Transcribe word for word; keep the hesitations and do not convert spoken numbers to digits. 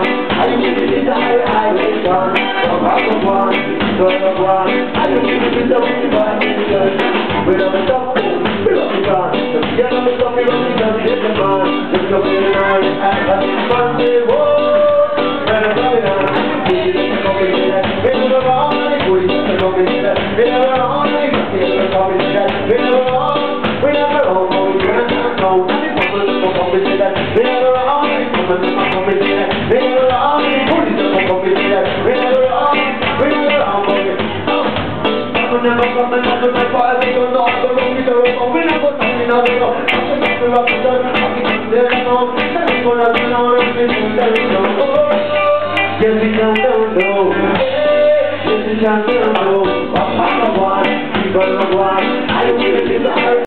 one. I don't give it the high highway one. From house of one, to the one. I don't give it the way by the church. We love the top, we love the gun. The piano is coming on the gun, hit the man. Just come in the night, have a Sunday walk. And I'm coming on. We're coming in there. We're never on. We're coming in there. We're never on. We're coming in there. We're never on. We're never on. We're never on. We're coming in there. We're never on. We're coming in there. We're never on. We're coming in there. We're never on. We're never on. We're never coming up with my fire. They don't know how to roll me. We're never coming out of the road. I'm going to rock the dirt. I'm going to there you go. I'm going to turn on and listen to you know. Yes, we can do no. Yes, we can do no. I'm not one. You're not one. I don't give it to the